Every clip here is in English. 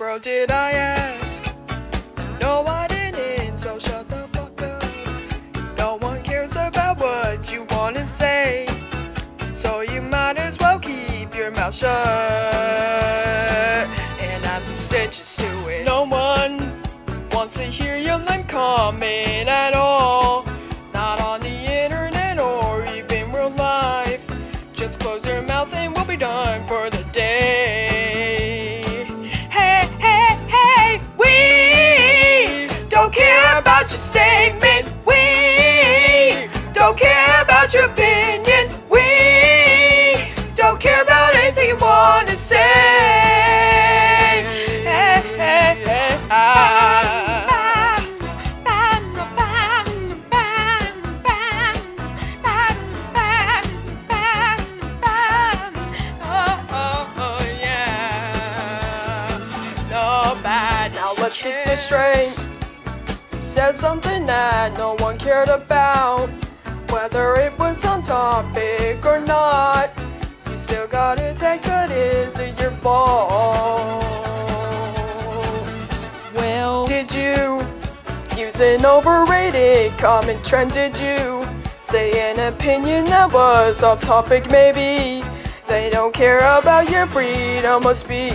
bro, did I ask? No, I didn't, so shut the fuck up. No one cares about what you wanna say, so you might as well keep your mouth shut and add some stitches to it. No one wants to hear your lame comment at all, not on the internet or even real life. Just close your mouth and we'll be done for the day. Hey, hey, hey, we don't care about your statement. We don't care about your opinion. We don't care about anything you want to say. Hey, hey, hey, Now let's get this straight. You said something that no one cared about, whether it was on topic or not. You still got a take, but is it your fault? Well, did you use an overrated comment trend? Did you say an opinion that was off topic? Maybe they don't care about your freedom of speech.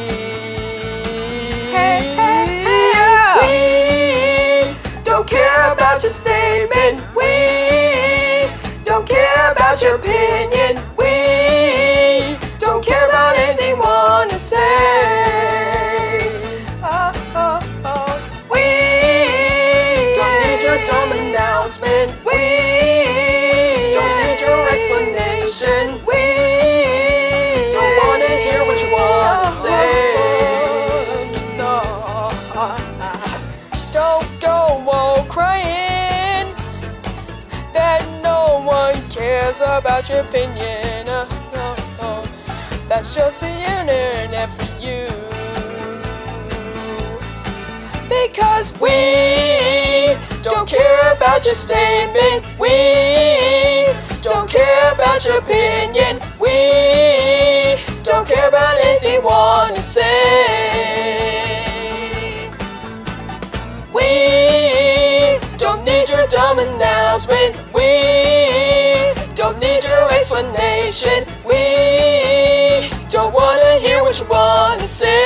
Hey, hey, hey, yeah. We don't care about your statement. We don't care about your opinion. We don't care about anything you want to say. We don't need your dumb announcement. We don't need your explanation. We don't want to hear what you want to say. Don't go crying that no one cares about your opinion. That's just the internet for you. Because we don't care about your statement. We don't care about your opinion. We don't care about anything you want to say. We don't need your dumb announcement. We don't need your explanation. We don't want to hear what you want to say.